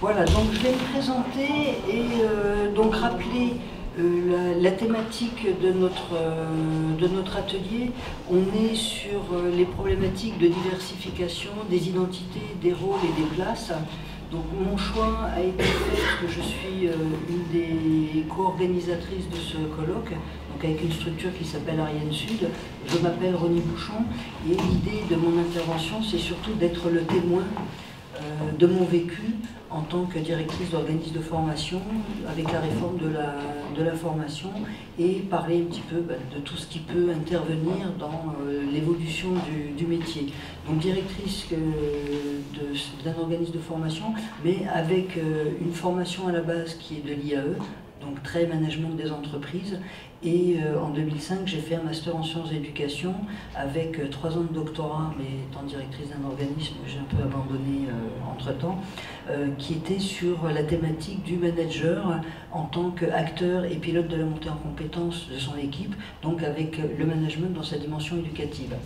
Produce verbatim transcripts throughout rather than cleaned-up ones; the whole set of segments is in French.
Voilà, donc je vais me présenter et euh, donc rappeler euh, la, la thématique de notre, euh, de notre atelier. On est sur euh, les problématiques de diversification des identités, des rôles et des places. Donc mon choix a été fait parce que je suis euh, une des co-organisatrices de ce colloque, donc avec une structure qui s'appelle Ariane Sud. Je m'appelle Ronnie Bouchon et l'idée de mon intervention, c'est surtout d'être le témoin euh, de mon vécu en tant que directrice d'organisme de formation avec la réforme de la, de la formation et parler un petit peu bah, de tout ce qui peut intervenir dans euh, l'évolution du, du métier. Donc directrice euh, d'un organisme de formation, mais avec euh, une formation à la base qui est de l'I A E, donc très management des entreprises. Et euh, en deux mille cinq, j'ai fait un master en sciences d'éducation avec euh, trois ans de doctorat, mais étant directrice d'un organisme, j'ai un peu abandonné euh, entre-temps, euh, qui était sur la thématique du manager en tant qu'acteur et pilote de la montée en compétences de son équipe, donc avec le management dans sa dimension éducative.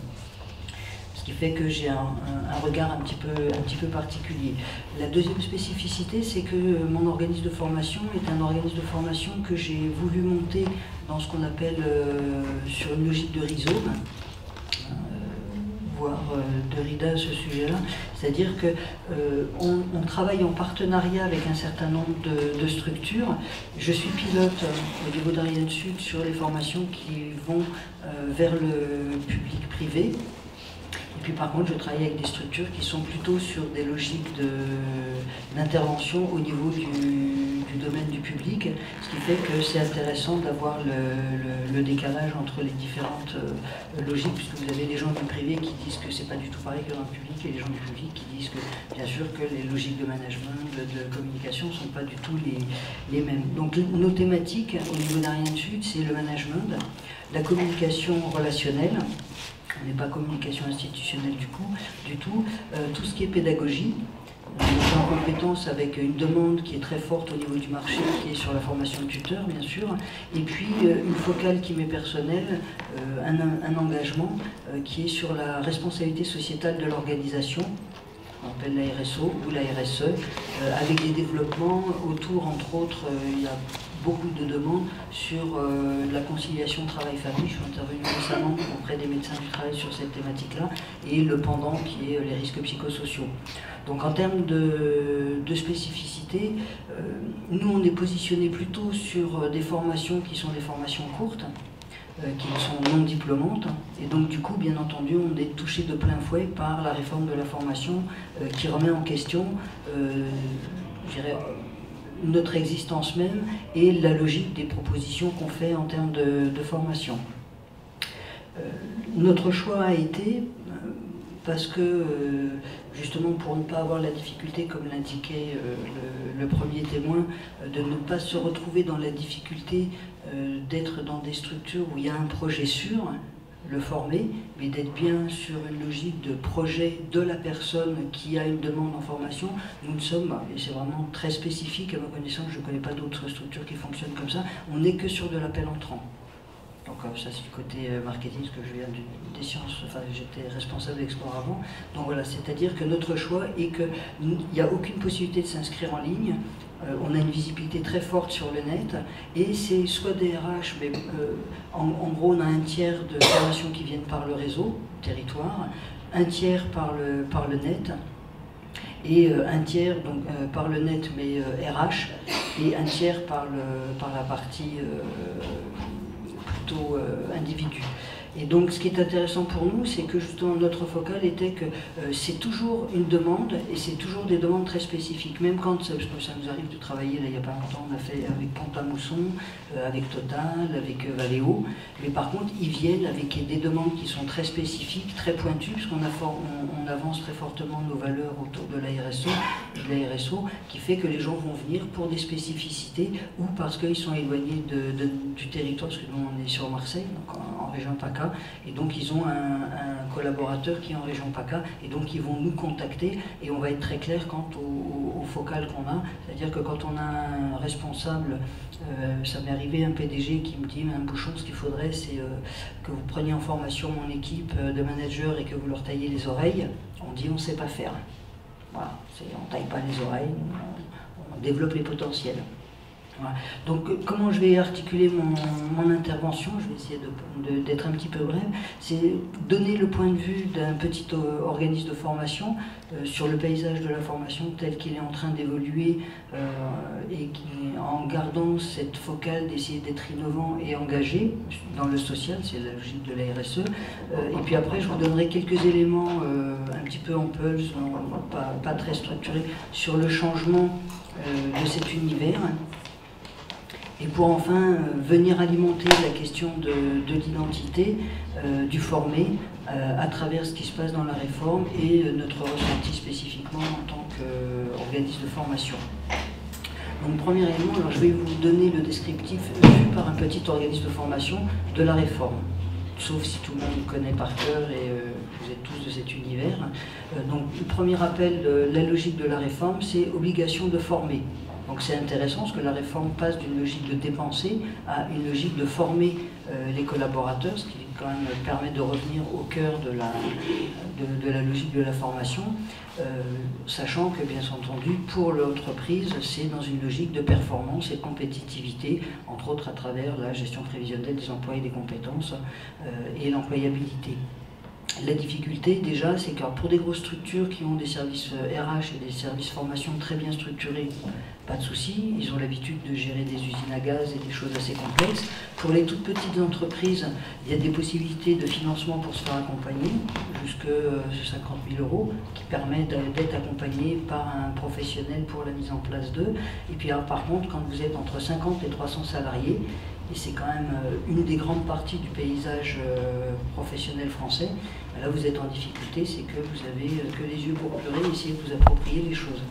Ce qui fait que j'ai un, un, un regard un petit, peu, un petit peu particulier. La deuxième spécificité, c'est que mon organisme de formation est un organisme de formation que j'ai voulu monter dans ce qu'on appelle euh, sur une logique de rhizome, euh, voire euh, de RIDA à ce sujet-là. C'est-à-dire qu'on euh, on travaille en partenariat avec un certain nombre de, de structures. Je suis pilote euh, au niveau d'Ariane Sud sur les formations qui vont euh, vers le public privé. Et puis par contre, je travaille avec des structures qui sont plutôt sur des logiques d'intervention au niveau du, du domaine du public, ce qui fait que c'est intéressant d'avoir le, le, le décalage entre les différentes euh, logiques, puisque vous avez des gens du privé qui disent que c'est pas du tout pareil que dans le public, et les gens du public qui disent que, bien sûr, que les logiques de management, de, de communication ne sont pas du tout les, les mêmes. Donc nos thématiques au niveau d'Ariane Sud, c'est le management, la communication relationnelle. On n'est pas communication institutionnelle du coup, du tout. Euh, tout ce qui est pédagogie, on est en compétence avec une demande qui est très forte au niveau du marché, qui est sur la formation de tuteur, bien sûr, et puis euh, une focale qui m'est personnelle, euh, un, un engagement euh, qui est sur la responsabilité sociétale de l'organisation. On appelle la R S O ou la R S E, euh, avec des développements autour, entre autres, euh, il y a beaucoup de demandes sur euh, la conciliation travail-famille. Je suis intervenu récemment auprès des médecins du travail sur cette thématique-là, et le pendant qui est euh, les risques psychosociaux. Donc en termes de, de spécificité, euh, nous on est positionné plutôt sur euh, des formations qui sont des formations courtes, euh, qui sont non diplômantes, et donc du coup bien entendu on est touché de plein fouet par la réforme de la formation euh, qui remet en question, euh, je dirais, notre existence même et la logique des propositions qu'on fait en termes de, de formation. Euh, notre choix a été, euh, parce que, euh, justement pour ne pas avoir la difficulté, comme l'indiquait euh, le, le premier témoin, euh, de ne pas se retrouver dans la difficulté euh, d'être dans des structures où il y a un projet sûr, le former, mais d'être bien sur une logique de projet de la personne qui a une demande en formation. Nous ne sommes, et c'est vraiment très spécifique à ma connaissance, je ne connais pas d'autres structures qui fonctionnent comme ça, on n'est que sur de l'appel entrant. Donc ça c'est du côté marketing, parce que je viens du, des sciences, enfin j'étais responsable d'Explore avant. Donc voilà, c'est-à-dire que notre choix est qu'il n'y a aucune possibilité de s'inscrire en ligne. Euh, on a une visibilité très forte sur le net, et c'est soit des R H, mais euh, en, en gros on a un tiers de formations qui viennent par le réseau, territoire, un tiers par le, par le net, et euh, un tiers donc, euh, par le net mais euh, R H, et un tiers par, le, par la partie euh, plutôt euh, individu. Et donc ce qui est intéressant pour nous, c'est que justement notre focale était que euh, c'est toujours une demande, et c'est toujours des demandes très spécifiques, même quand ça, ça nous arrive de travailler, là il n'y a pas longtemps, on a fait avec Pont-à-Mousson, euh, avec Total, avec euh, Valeo, mais par contre ils viennent avec des demandes qui sont très spécifiques, très pointues, parce qu'on on, on avance très fortement nos valeurs autour de la R S O, de la R S O, qui fait que les gens vont venir pour des spécificités, ou parce qu'ils sont éloignés de, de, du territoire, parce que nous on est sur Marseille, donc en, en région PACA, et donc ils ont un, un collaborateur qui est en région PACA, et donc ils vont nous contacter, et on va être très clair quant au, au, au focal qu'on a, c'est-à-dire que quand on a un responsable, euh, ça m'est arrivé un P D G qui me dit, Madame Bouchon, ce qu'il faudrait c'est euh, que vous preniez en formation mon équipe de managers et que vous leur taillez les oreilles. On dit on ne sait pas faire. Voilà, on ne taille pas les oreilles, on développe les potentiels. Voilà. Donc comment je vais articuler mon, mon intervention, je vais essayer d'être un petit peu bref, c'est donner le point de vue d'un petit organisme de formation euh, sur le paysage de la formation tel qu'il est en train d'évoluer euh, et qui, en gardant cette focale d'essayer d'être innovant et engagé dans le social, c'est la logique de la R S E. Euh, et puis après je vous donnerai quelques éléments euh, un petit peu en pulse, pas, pas très structurés, sur le changement euh, de cet univers. Et pour enfin euh, venir alimenter la question de, de l'identité euh, du formé euh, à travers ce qui se passe dans la réforme et euh, notre ressenti spécifiquement en tant qu'organisme de formation. Donc premier élément, alors je vais vous donner le descriptif vu par un petit organisme de formation de la réforme. Sauf si tout le monde connaît par cœur et euh, vous êtes tous de cet univers. Euh, donc le premier rappel de la logique de la réforme, c'est obligation de former. Donc c'est intéressant parce que la réforme passe d'une logique de dépenser à une logique de former euh, les collaborateurs, ce qui quand même permet de revenir au cœur de la, de, de la logique de la formation, euh, sachant que bien entendu pour l'entreprise c'est dans une logique de performance et de compétitivité, entre autres à travers la gestion prévisionnelle des emplois et des compétences euh, et l'employabilité. La difficulté déjà, c'est que pour des grosses structures qui ont des services R H et des services formation très bien structurés, pas de souci, ils ont l'habitude de gérer des usines à gaz et des choses assez complexes. Pour les toutes petites entreprises, il y a des possibilités de financement pour se faire accompagner, jusque cinquante mille euros, qui permet d'être accompagné par un professionnel pour la mise en place d'eux. Et puis alors, par contre, quand vous êtes entre cinquante et trois cents salariés, et c'est quand même une des grandes parties du paysage professionnel français, là vous êtes en difficulté, c'est que vous avez que les yeux pour pleurer et essayer de vous approprier les choses.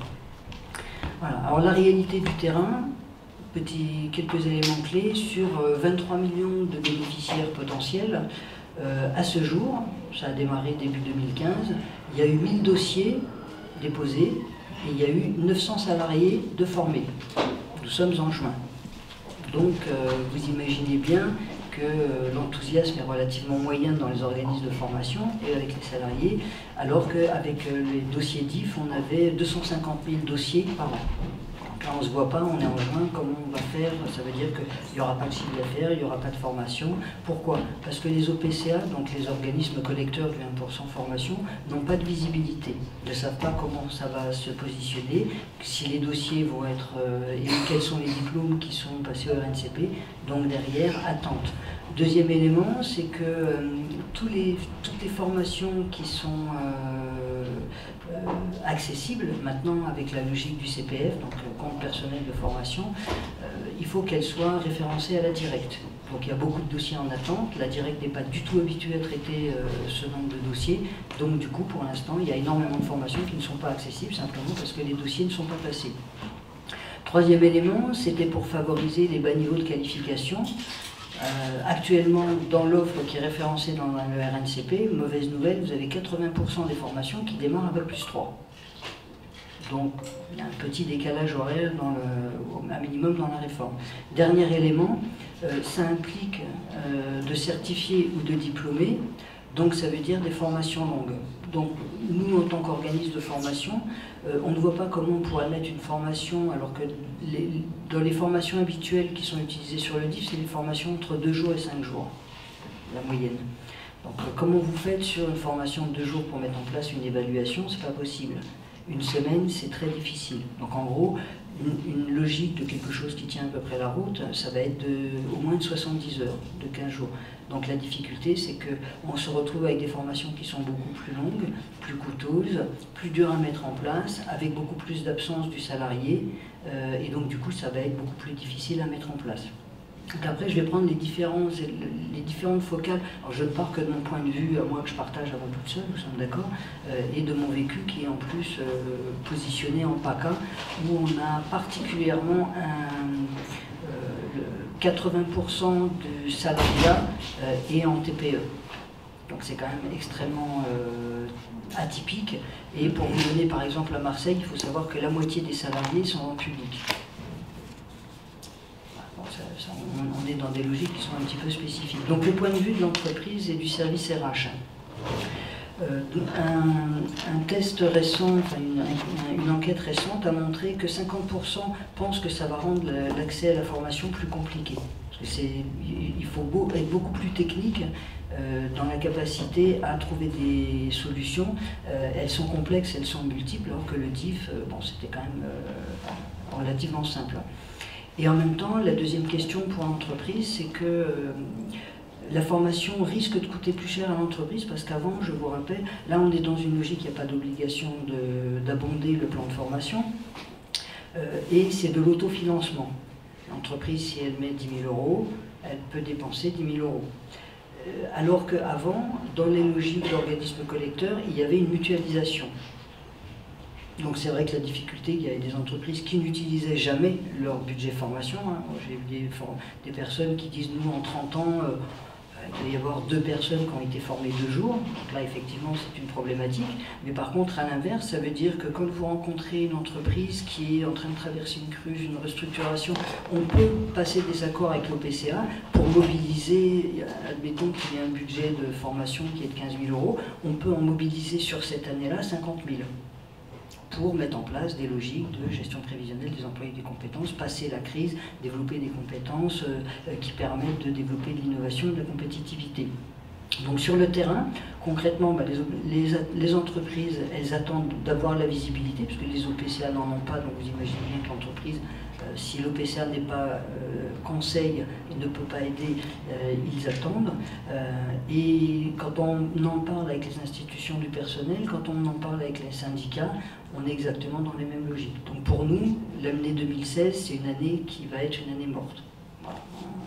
Voilà. Alors la réalité du terrain, petit, quelques éléments clés, sur vingt-trois millions de bénéficiaires potentiels, euh, à ce jour, ça a démarré début deux mille quinze, il y a eu mille dossiers déposés et il y a eu neuf cents salariés de formés. Nous sommes en juin. Donc euh, vous imaginez bien que euh, l'enthousiasme est relativement moyen dans les organismes de formation et avec les salariés, alors qu'avec euh, les dossiers D I F, on avait deux cent cinquante mille dossiers par an. Là on ne se voit pas, on est en juin, comment on va faire? Ça veut dire qu'il n'y aura pas de chiffre d'affaires, il n'y aura pas de formation. Pourquoi? Parce que les O P C A, donc les organismes collecteurs du un pour cent formation, n'ont pas de visibilité. Ils ne savent pas comment ça va se positionner, si les dossiers vont être, euh, et quels sont les diplômes qui sont passés au R N C P. Donc derrière, attente. Deuxième élément, c'est que euh, tous les, toutes les formations qui sont euh, euh, accessibles maintenant avec la logique du C P F, donc le compte personnel de formation, euh, il faut qu'elles soient référencées à la directe. Donc il y a beaucoup de dossiers en attente, la directe n'est pas du tout habituée à traiter euh, ce nombre de dossiers, donc du coup pour l'instant il y a énormément de formations qui ne sont pas accessibles simplement parce que les dossiers ne sont pas passés. Troisième élément, c'était pour favoriser les bas niveaux de qualification. Euh, actuellement, dans l'offre qui est référencée dans le R N C P, mauvaise nouvelle, vous avez quatre-vingts pour cent des formations qui démarrent avec plus trois. Donc, il y a un petit décalage horaire, dans le, un minimum dans la réforme. Dernier élément, euh, ça implique euh, de certifier ou de diplômer, donc ça veut dire des formations longues. Donc, nous, en tant qu'organisme de formation, euh, on ne voit pas comment on pourrait mettre une formation, alors que les, dans les formations habituelles qui sont utilisées sur le D I F, c'est des formations entre deux jours et cinq jours, la moyenne. Donc, euh, comment vous faites sur une formation de deux jours pour mettre en place une évaluation? C'est pas possible. Une semaine, c'est très difficile. Donc, en gros, une, une logique de quelque chose qui tient à peu près la route, ça va être de, au moins de soixante-dix heures, de quinze jours. Donc la difficulté, c'est qu'on se retrouve avec des formations qui sont beaucoup plus longues, plus coûteuses, plus dures à mettre en place, avec beaucoup plus d'absence du salarié, euh, et donc du coup, ça va être beaucoup plus difficile à mettre en place. Donc après, je vais prendre les, différents, les différentes focales. Alors, je ne pars que de mon point de vue, à moi que je partage avant toute seule, nous sommes d'accord, euh, et de mon vécu qui est en plus euh, positionné en PACA, où on a particulièrement un, euh, quatre-vingts pour cent du salariat euh, est en T P E. Donc c'est quand même extrêmement euh, atypique. Et pour vous donner par exemple à Marseille, il faut savoir que la moitié des salariés sont en public. Ça, ça, on, on est dans des logiques qui sont un petit peu spécifiques. Donc le point de vue de l'entreprise et du service R H. Euh, un, un test récent, enfin une, une enquête récente a montré que cinquante pour cent pensent que ça va rendre l'accès à la formation plus compliqué. Parce que il faut beau, être beaucoup plus technique euh, dans la capacité à trouver des solutions. Euh, elles sont complexes, elles sont multiples, alors que le D I F, euh, bon, c'était quand même euh, relativement simple. Et en même temps, la deuxième question pour l'entreprise, c'est que euh, la formation risque de coûter plus cher à l'entreprise parce qu'avant, je vous rappelle, là on est dans une logique, il n'y a pas d'obligation d'abonder le plan de formation euh, et c'est de l'autofinancement. L'entreprise, si elle met dix mille euros, elle peut dépenser dix mille euros. Euh, alors qu'avant, dans les logiques d'organismes collecteurs, il y avait une mutualisation. Donc c'est vrai que la difficulté, il y a des entreprises qui n'utilisaient jamais leur budget formation. Hein. J'ai eu des, des personnes qui disent, nous en trente ans, euh, il va y avoir deux personnes qui ont été formées deux jours. Donc là, effectivement, c'est une problématique. Mais par contre, à l'inverse, ça veut dire que quand vous rencontrez une entreprise qui est en train de traverser une crise, une restructuration, on peut passer des accords avec l'O P C A pour mobiliser, admettons qu'il y ait un budget de formation qui est de quinze mille euros, on peut en mobiliser sur cette année-là cinquante mille. Pour mettre en place des logiques de gestion prévisionnelle des employés et des compétences, passer la crise, développer des compétences euh, qui permettent de développer de l'innovation et de la compétitivité. Donc sur le terrain, concrètement, bah, les, les, les entreprises, elles attendent d'avoir la visibilité, puisque les O P C A n'en ont pas, donc vous imaginez bien que l'entreprise, euh, si l'O P C A n'est pas euh, conseil et ne peut pas aider, euh, ils attendent. Euh, et quand on en parle avec les institutions du personnel, quand on en parle avec les syndicats, on est exactement dans les mêmes logiques. Donc pour nous, l'année deux mille seize, c'est une année qui va être une année morte. Voilà.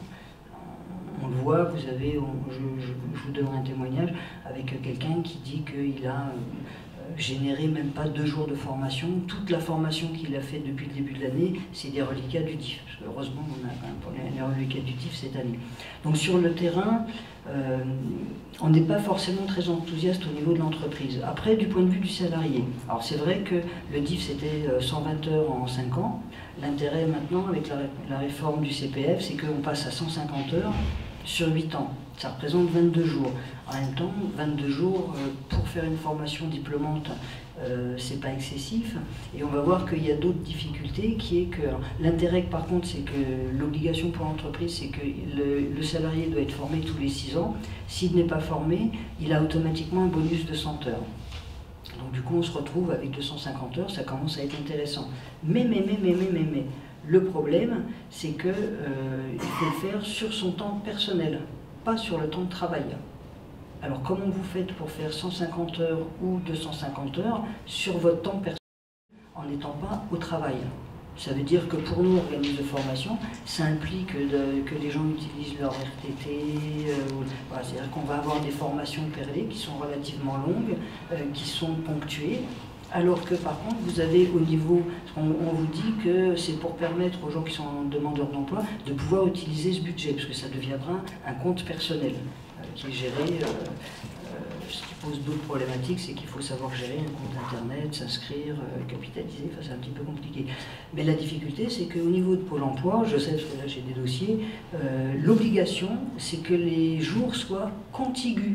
On le voit, vous avez, on, je, je, je vous donnerai un témoignage avec quelqu'un qui dit qu'il a euh, généré même pas deux jours de formation. Toute la formation qu'il a faite depuis le début de l'année, c'est des reliquats du D I F. Parce que heureusement, on a quand même pour les, les reliquats du D I F cette année. Donc sur le terrain, euh, on n'est pas forcément très enthousiaste au niveau de l'entreprise. Après, du point de vue du salarié, alors c'est vrai que le D I F c'était cent vingt heures en cinq ans. L'intérêt maintenant avec la, la réforme du C P F, c'est qu'on passe à cent cinquante heures sur huit ans. Ça représente vingt-deux jours. En même temps, vingt-deux jours euh, pour faire une formation diplômante, euh, c'est pas excessif. Et on va voir qu'il y a d'autres difficultés, qui est que l'intérêt, par contre, c'est que l'obligation pour l'entreprise, c'est que le, le salarié doit être formé tous les six ans. S'il n'est pas formé, il a automatiquement un bonus de cent heures. Donc du coup, on se retrouve avec deux cent cinquante heures, ça commence à être intéressant. Mais, mais, mais, mais, mais, mais, mais. Le problème, c'est qu'il euh, faut le faire sur son temps personnel, pas sur le temps de travail. Alors comment vous faites pour faire cent cinquante heures ou deux cent cinquante heures sur votre temps personnel en n'étant pas au travail? Ça veut dire que pour nous, organismes de formation, ça implique de, que les gens utilisent leur R T T, euh, voilà, c'est-à-dire qu'on va avoir des formations perlées qui sont relativement longues, euh, qui sont ponctuées. Alors que par contre, vous avez au niveau, on, on vous dit que c'est pour permettre aux gens qui sont demandeurs d'emploi de pouvoir utiliser ce budget, parce que ça deviendra un compte personnel euh, qui est géré. Euh, euh, ce qui pose d'autres problématiques, c'est qu'il faut savoir gérer un compte internet, s'inscrire, euh, capitaliser, enfin, c'est un petit peu compliqué. Mais la difficulté, c'est qu'au niveau de Pôle emploi, je sais parce que là j'ai des dossiers, euh, l'obligation, c'est que les jours soient contigus.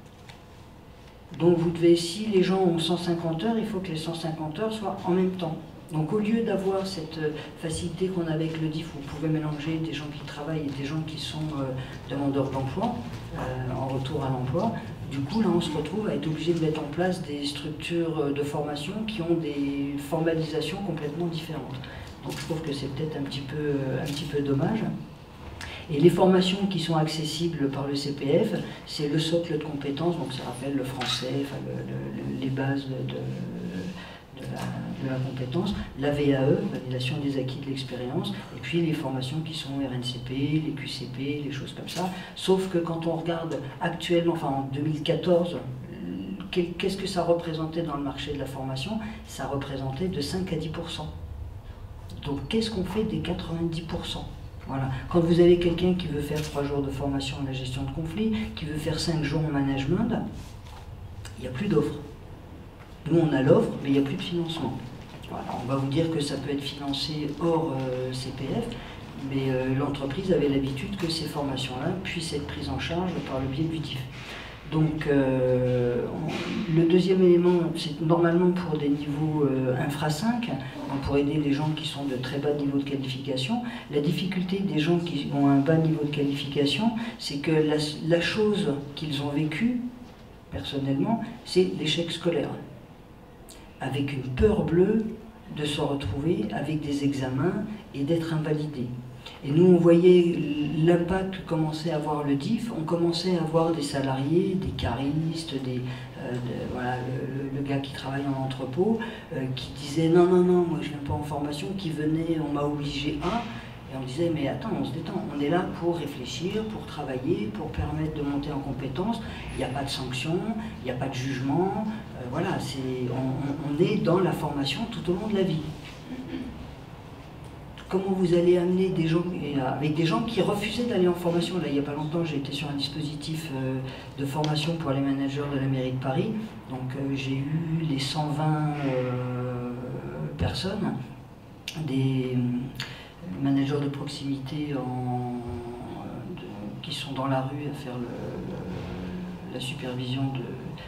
Donc vous devez, si les gens ont cent cinquante heures, il faut que les cent cinquante heures soient en même temps. Donc au lieu d'avoir cette facilité qu'on a avec le D I F, où vous pouvez mélanger des gens qui travaillent et des gens qui sont euh, demandeurs d'emploi, euh, en retour à l'emploi, du coup là on se retrouve à être obligé de mettre en place des structures de formation qui ont des formalisations complètement différentes. Donc je trouve que c'est peut-être un petit peu, un petit peu dommage. Et les formations qui sont accessibles par le C P F, c'est le socle de compétences, donc ça rappelle le français, enfin le, le, les bases de, de, de, la, de la compétence, la V A E, validation des acquis de l'expérience, et puis les formations qui sont R N C P, les Q C P, les choses comme ça. Sauf que quand on regarde actuellement, enfin en deux mille quatorze, qu'est-ce que ça représentait dans le marché de la formation? Ça représentait de cinq à dix pour cent. Donc qu'est-ce qu'on fait des quatre-vingt-dix pour cent? Voilà. Quand vous avez quelqu'un qui veut faire trois jours de formation en la gestion de conflits, qui veut faire cinq jours en management, il n'y a plus d'offres. Nous, on a l'offre, mais il n'y a plus de financement. Voilà. On va vous dire que ça peut être financé hors euh, C P F, mais euh, l'entreprise avait l'habitude que ces formations-là puissent être prises en charge par le biais du D I F. Donc, euh, on, le deuxième élément, c'est normalement pour des niveaux euh, infra cinq, donc pour aider les gens qui sont de très bas niveau de qualification. La difficulté des gens qui ont un bas niveau de qualification, c'est que la, la chose qu'ils ont vécue, personnellement, c'est l'échec scolaire. Avec une peur bleue de se retrouver avec des examens et d'être invalidé. Et nous, on voyait l'impact que commençait à avoir le D I F, on commençait à avoir des salariés, des caristes, des, euh, de, voilà, le, le gars qui travaille en entrepôt, euh, qui disait non, non, non, moi je viens pas en formation, qui venait, on m'a obligé à, et on disait mais attends, on se détend, on est là pour réfléchir, pour travailler, pour permettre de monter en compétences, il n'y a pas de sanction, il n'y a pas de jugement, euh, voilà, c'est, on, on est dans la formation tout au long de la vie. Comment vous allez amener des gens, avec des gens qui refusaient d'aller en formation. Là, il n'y a pas longtemps, j'ai été sur un dispositif de formation pour les managers de la mairie de Paris. Donc, euh, j'ai eu les cent vingt euh, personnes, des managers de proximité en, de, qui sont dans la rue à faire le, le, la supervision de,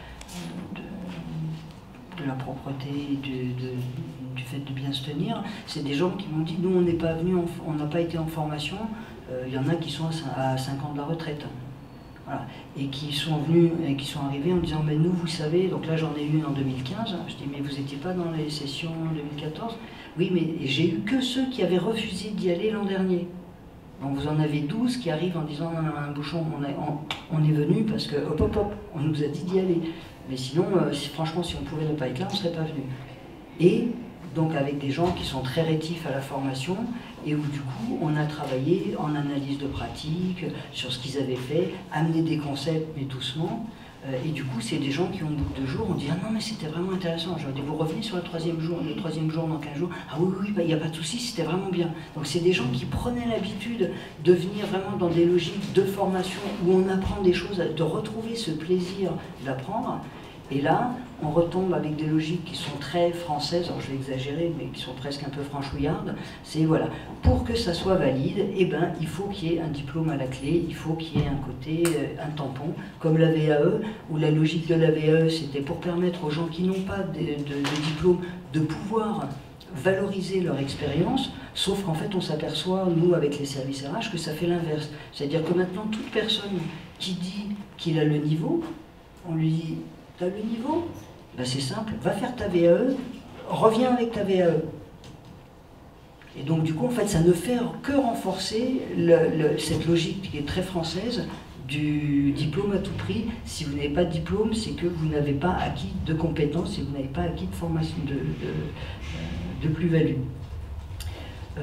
de, de la propreté et de, de du fait de bien se tenir. C'est des gens qui m'ont dit, nous on n'est pas venus, on n'a pas été en formation, euh, il y en a qui sont à cinq ans de la retraite. Voilà. Et qui sont venus, et qui sont arrivés en disant, mais nous vous savez, donc là j'en ai eu en deux mille quinze, je dis, mais vous n'étiez pas dans les sessions deux mille quatorze? Oui, mais j'ai eu que ceux qui avaient refusé d'y aller l'an dernier. Donc vous en avez douze qui arrivent en disant, un bouchon, on, a, on, on est venu parce que, hop hop hop, on nous a dit d'y aller. Mais sinon, euh, si, franchement, si on pouvait ne pas être là, on ne serait pas venu. Et donc avec des gens qui sont très rétifs à la formation et où du coup on a travaillé en analyse de pratique, sur ce qu'ils avaient fait, amener des concepts mais doucement. Et du coup c'est des gens qui ont au bout de deux jours, on dit ah non mais c'était vraiment intéressant, je dis vous revenez sur le troisième jour, le troisième jour dans quinze jours, ah oui oui, il bah, n'y a pas de souci, c'était vraiment bien. Donc c'est des gens qui prenaient l'habitude de venir vraiment dans des logiques de formation où on apprend des choses, de retrouver ce plaisir d'apprendre. Et là, on retombe avec des logiques qui sont très françaises, alors je vais exagérer, mais qui sont presque un peu franchouillardes. C'est voilà, pour que ça soit valide, eh ben, il faut qu'il y ait un diplôme à la clé, il faut qu'il y ait un côté, un tampon, comme la V A E, où la logique de la V A E, c'était pour permettre aux gens qui n'ont pas de, de, de diplôme de pouvoir valoriser leur expérience, sauf qu'en fait on s'aperçoit, nous avec les services R H, que ça fait l'inverse. C'est-à-dire que maintenant, toute personne qui dit qu'il a le niveau, on lui dit « T'as le niveau ?» Ben c'est simple, va faire ta V A E, reviens avec ta V A E. Et donc du coup, en fait, ça ne fait que renforcer le, le, cette logique qui est très française du diplôme à tout prix. Si vous n'avez pas de diplôme, c'est que vous n'avez pas acquis de compétences et vous n'avez pas acquis de formation, de, de, de plus-value. Euh,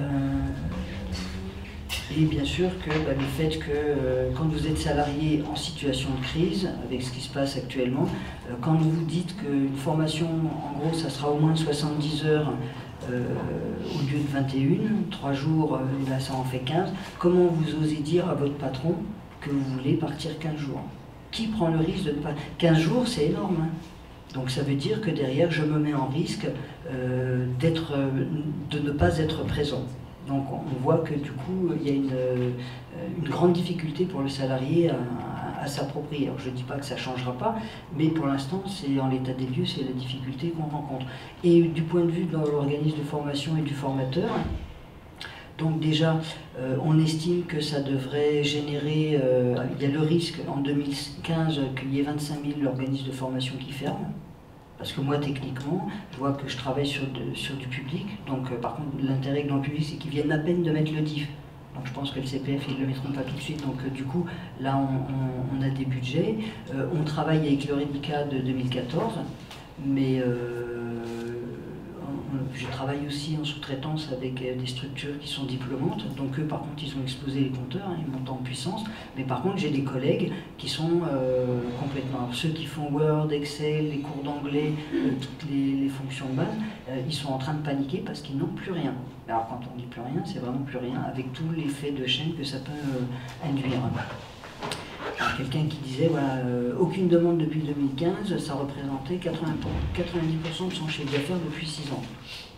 Et bien sûr que bah, le fait que euh, quand vous êtes salarié en situation de crise, avec ce qui se passe actuellement, euh, quand vous dites qu'une formation, en gros, ça sera au moins soixante-dix heures euh, au lieu de vingt et une, trois jours, euh, là ça en fait quinze, comment vous osez dire à votre patron que vous voulez partir quinze jours? Qui prend le risque de ne pas... quinze jours, c'est énorme, hein. Donc ça veut dire que derrière, je me mets en risque euh, d'être, euh, de ne pas être présent. Donc on voit que du coup, il y a une, une grande difficulté pour le salarié à, à, à s'approprier. Alors je ne dis pas que ça ne changera pas, mais pour l'instant, c'est en l'état des lieux, c'est la difficulté qu'on rencontre. Et du point de vue de l'organisme de formation et du formateur, donc déjà, euh, on estime que ça devrait générer, euh, il y a le risque en deux mille quinze qu'il y ait vingt-cinq mille organismes de formation qui ferment. Parce que moi, techniquement, je vois que je travaille sur, de, sur du public. Donc, euh, par contre, l'intérêt dans le public, c'est qu'ils viennent à peine de mettre le D I F. Donc, je pense que le C P F, ils ne le mettront pas tout de suite. Donc, euh, du coup, là, on, on, on a des budgets. Euh, on travaille avec le Rédicat de deux mille quatorze. Mais euh, je travaille aussi en sous-traitance avec des structures qui sont diplômantes. Donc, eux, par contre, ils ont explosé les compteurs, hein, ils montent en puissance. Mais par contre, j'ai des collègues qui sont euh, complètement... Alors, ceux qui font Word, Excel, les cours d'anglais, euh, toutes les, les fonctions de base, euh, ils sont en train de paniquer parce qu'ils n'ont plus rien. Alors, quand on dit plus rien, c'est vraiment plus rien, avec tout l'effet de chaîne que ça peut euh, induire. Quelqu'un qui disait, voilà, euh, aucune demande depuis deux mille quinze, ça représentait quatre-vingts pour cent, quatre-vingt-dix pour cent de son chiffre d'affaires depuis six ans.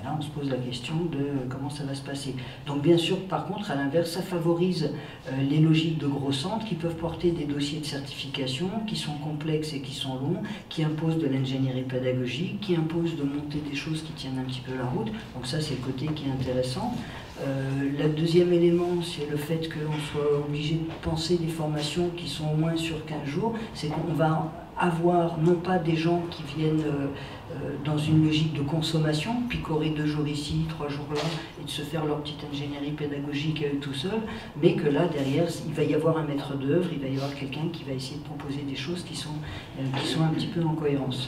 Et là, on se pose la question de comment ça va se passer. Donc bien sûr, par contre, à l'inverse, ça favorise euh, les logiques de gros centres qui peuvent porter des dossiers de certification qui sont complexes et qui sont longs, qui imposent de l'ingénierie pédagogique, qui imposent de monter des choses qui tiennent un petit peu la route. Donc ça, c'est le côté qui est intéressant. Euh, le deuxième élément, c'est le fait qu'on soit obligé de penser des formations qui sont au moins sur quinze jours. C'est qu'on va avoir non pas des gens qui viennent euh, euh, dans une logique de consommation, picorer deux jours ici, trois jours là, et de se faire leur petite ingénierie pédagogique à eux tout seuls, mais que là, derrière, il va y avoir un maître d'œuvre, il va y avoir quelqu'un qui va essayer de proposer des choses qui sont, euh, qui sont un petit peu en cohérence.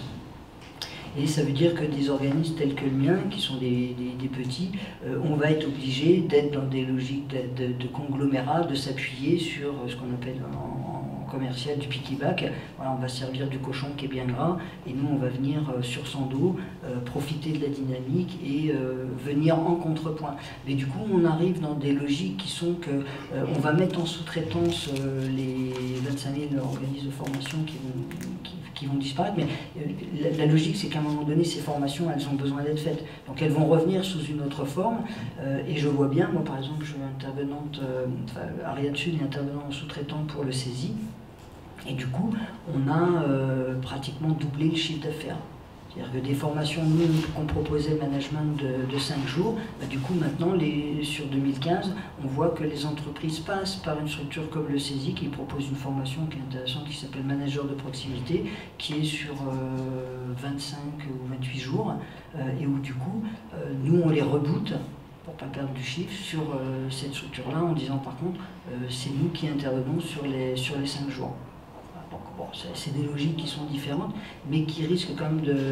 Et ça veut dire que des organismes tels que le mien, qui sont des, des, des petits, euh, on va être obligé d'être dans des logiques de, de, de conglomérat, de s'appuyer sur ce qu'on appelle en, en commercial du piggyback. Voilà, on va servir du cochon qui est bien gras, et nous on va venir euh, sur son dos, euh, profiter de la dynamique et euh, venir en contrepoint. Mais du coup on arrive dans des logiques qui sont que euh, on va mettre en sous-traitance euh, les vingt-cinq mille organismes de formation qui vont, qui, qui vont disparaître, mais euh, la, la logique c'est qu'à un moment donné ces formations elles ont besoin d'être faites, donc elles vont revenir sous une autre forme, euh, et je vois bien, moi par exemple je suis intervenante, euh, enfin, Ariane Sud est intervenant en sous-traitant pour le C E S I, et du coup on a euh, pratiquement doublé le chiffre d'affaires. C'est-à-dire que des formations nous qu'on proposait management de, de cinq jours, bah, du coup maintenant les, sur deux mille quinze, on voit que les entreprises passent par une structure comme le C E S I qui propose une formation qui est intéressante, qui s'appelle manager de proximité, qui est sur euh, vingt-cinq ou vingt-huit jours, euh, et où du coup euh, nous on les reboote pour ne pas perdre du chiffre sur euh, cette structure-là, en disant par contre euh, c'est nous qui intervenons sur les, sur les cinq jours. Bon, c'est des logiques qui sont différentes, mais qui risquent quand même de,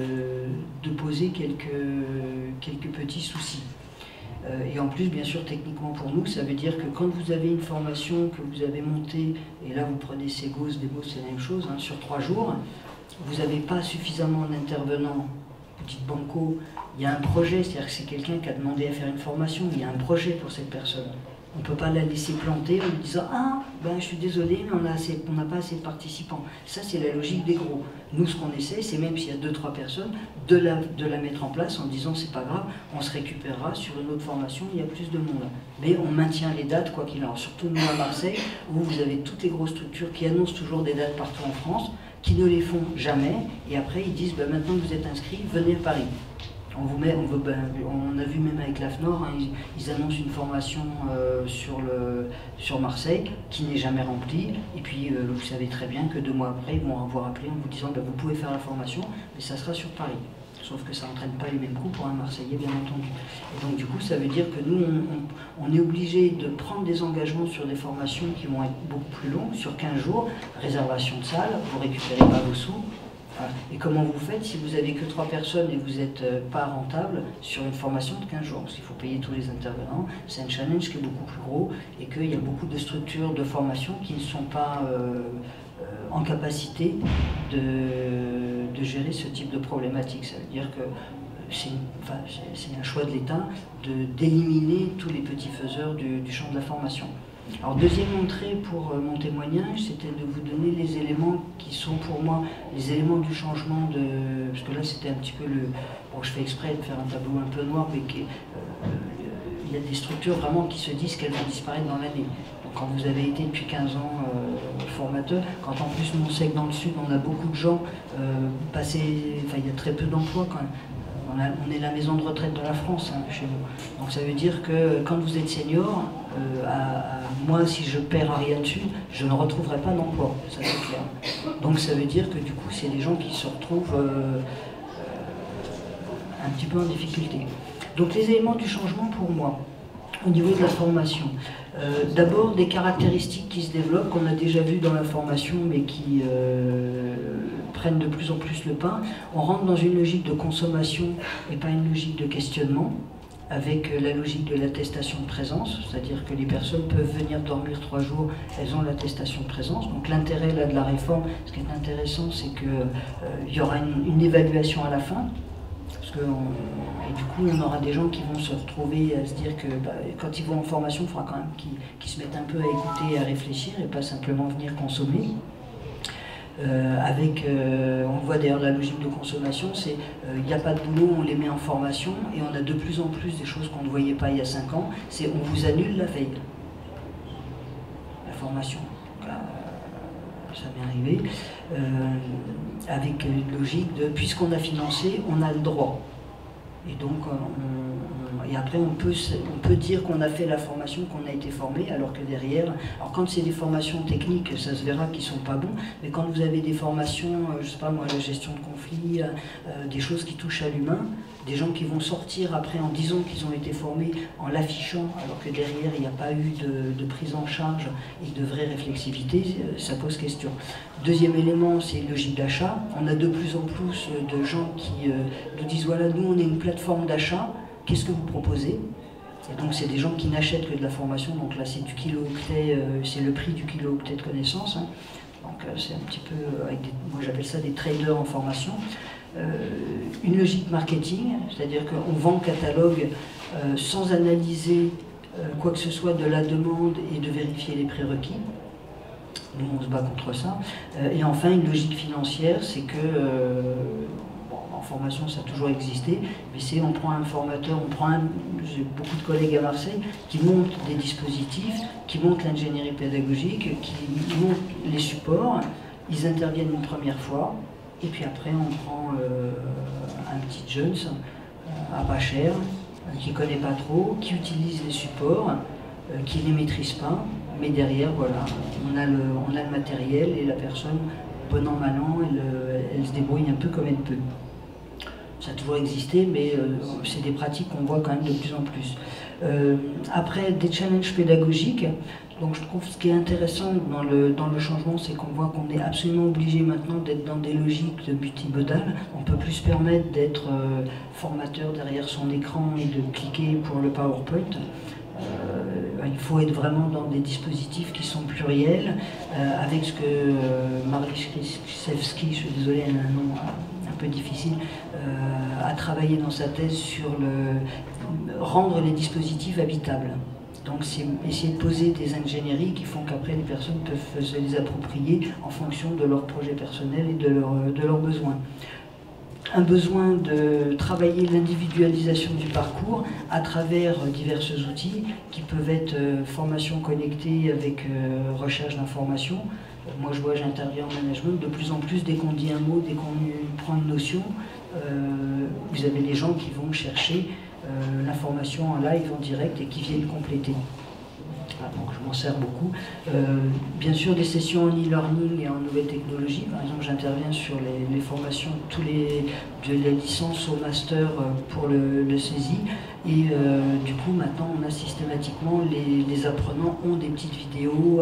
de poser quelques, quelques petits soucis. Euh, et en plus, bien sûr, techniquement pour nous, ça veut dire que quand vous avez une formation que vous avez montée, et là vous prenez Segos, Demos, c'est la même chose, hein, sur trois jours, vous n'avez pas suffisamment d'intervenants, petite banco, il y a un projet, c'est-à-dire que c'est quelqu'un qui a demandé à faire une formation, il y a un projet pour cette personne. On ne peut pas la laisser planter en lui disant « Ah, ben, je suis désolé, mais on n'a pas assez de participants. » Ça, c'est la logique des gros. Nous, ce qu'on essaie, c'est même s'il y a deux, trois personnes, de la, de la mettre en place en disant « C'est pas grave, on se récupérera sur une autre formation, il y a plus de monde. » Mais on maintient les dates, quoi qu'il en soit. Surtout nous à Marseille, où vous avez toutes les grosses structures qui annoncent toujours des dates partout en France, qui ne les font jamais, et après ils disent ben, « Maintenant que vous êtes inscrits, venez à Paris. » On, vous met, on, veut, ben, on a vu même avec l'A F N O R, hein, ils, ils annoncent une formation euh, sur, le, sur Marseille qui n'est jamais remplie. Et puis euh, vous savez très bien que deux mois après, ils vont vous rappeler en vous disant ben, vous pouvez faire la formation, mais ça sera sur Paris. Sauf que ça n'entraîne pas les mêmes coûts pour un Marseillais, bien entendu. Et donc du coup, ça veut dire que nous, on, on, on est obligé de prendre des engagements sur des formations qui vont être beaucoup plus longues, sur quinze jours, réservation de salle, vous récupérez pas vos sous. Et comment vous faites si vous n'avez que trois personnes et vous n'êtes pas rentable sur une formation de quinze jours? Parce qu'il faut payer tous les intervenants, c'est un challenge qui est beaucoup plus gros et qu'il y a beaucoup de structures de formation qui ne sont pas euh, euh, en capacité de, de gérer ce type de problématique. Ça veut dire que c'est enfin, un choix de l'État d'éliminer tous les petits faiseurs du, du champ de la formation. Alors deuxième entrée pour euh, mon témoignage, c'était de vous donner les éléments qui sont pour moi les éléments du changement de... Parce que là c'était un petit peu le... Bon, je fais exprès de faire un tableau un peu noir, mais qui, euh, il y a des structures vraiment qui se disent qu'elles vont disparaître dans l'année. Donc quand vous avez été depuis quinze ans euh, formateur, quand en plus nous on sait que dans le sud on a beaucoup de gens euh, passés... Enfin il y a très peu d'emplois quand même. On, a, on est la maison de retraite de la France hein, chez nous. Donc ça veut dire que quand vous êtes senior, euh, à, à, moi si je perds Ariane Sud, je ne retrouverai pas d'emploi, ça c'est clair. Donc ça veut dire que du coup c'est des gens qui se retrouvent euh, euh, un petit peu en difficulté. Donc les éléments du changement pour moi, au niveau de la formation. Euh, D'abord des caractéristiques qui se développent, qu'on a déjà vues dans la formation, mais qui euh, prennent de plus en plus le pas. On rentre dans une logique de consommation et pas une logique de questionnement, avec la logique de l'attestation de présence, c'est-à-dire que les personnes peuvent venir dormir trois jours, elles ont l'attestation de présence. Donc l'intérêt là de la réforme, ce qui est intéressant, c'est qu'il euh, y aura une, une évaluation à la fin. Parce que on, et du coup, on aura des gens qui vont se retrouver à se dire que bah, quand ils vont en formation, il faudra quand même qu'ils qu'ils se mettent un peu à écouter et à réfléchir et pas simplement venir consommer. euh, avec, euh, on voit d'ailleurs la logique de consommation, c'est il n'y a pas de boulot, on les met en formation, et on a de plus en plus des choses qu'on ne voyait pas il y a cinq ans, c'est on vous annule la veille. La formation. Euh, ça m'est arrivé, euh, avec une logique de, puisqu'on a financé, on a le droit. Et donc, on, on, et après, on peut, on peut dire qu'on a fait la formation, qu'on a été formé, alors que derrière, alors quand c'est des formations techniques, ça se verra qu'ils ne sont pas bons, mais quand vous avez des formations, euh, je ne sais pas moi, la gestion de conflits, euh, des choses qui touchent à l'humain, des gens qui vont sortir après en disant qu'ils ont été formés, en l'affichant, alors que derrière, il n'y a pas eu de, de prise en charge et de vraie réflexivité, ça pose question. Deuxième élément, c'est logique d'achat. On a de plus en plus de gens qui euh, nous disent, voilà, nous, on est une plateforme d'achat, qu'est-ce que vous proposez? Et donc, c'est des gens qui n'achètent que de la formation, donc là, c'est du kilo-octet, euh, c'est le prix du kilo-octet de connaissances. Hein. Donc, euh, c'est un petit peu, avec des, moi j'appelle ça des traders en formation. Euh, une logique marketing, c'est-à-dire qu'on vend le catalogue euh, sans analyser euh, quoi que ce soit de la demande et de vérifier les prérequis. Nous, on se bat contre ça. Euh, et enfin, une logique financière, c'est que, euh, bon, en formation, ça a toujours existé, mais c'est on prend un formateur, on prend un, j'ai beaucoup de collègues à Marseille qui montent des dispositifs, qui montent l'ingénierie pédagogique, qui montent les supports, ils interviennent une première fois, et puis après, on prend euh, un petit jeune euh, à pas cher, euh, qui ne connaît pas trop, qui utilise les supports, euh, qui ne les maîtrise pas, mais derrière, voilà, on a le, on a le matériel et la personne, bon an, mal an, elle, elle se débrouille un peu comme elle peut. Ça a toujours existé, mais euh, c'est des pratiques qu'on voit quand même de plus en plus. Euh, après, des challenges pédagogiques. Donc je trouve ce qui est intéressant dans le, dans le changement, c'est qu'on voit qu'on est absolument obligé maintenant d'être dans des logiques de multimodal. On ne peut plus se permettre d'être euh, formateur derrière son écran et de cliquer pour le PowerPoint. Euh, il faut être vraiment dans des dispositifs qui sont pluriels, euh, avec ce que euh, Marlies Krzyzewski, je suis désolé, elle a un nom un peu difficile, euh, a travaillé dans sa thèse sur le rendre les dispositifs habitables. Donc c'est essayer de poser des ingénieries qui font qu'après les personnes peuvent se les approprier en fonction de leurs projets personnels et de, leur, de leurs besoins. Un besoin de travailler l'individualisation du parcours à travers divers outils qui peuvent être euh, formation connectée avec euh, recherche d'informations. Euh, moi je vois, j'interviens en management, de plus en plus dès qu'on dit un mot, dès qu'on prend une notion, euh, vous avez des gens qui vont chercher euh, l'information en live, en direct et qui viennent compléter. Ah, donc je m'en sers beaucoup. Euh, bien sûr, des sessions en e-learning et en nouvelles technologies. Par exemple, j'interviens sur les, les formations, tous les, de la licence au master pour le, le saisie. Et euh, du coup, maintenant, on a systématiquement, les, les apprenants ont des petites vidéos à,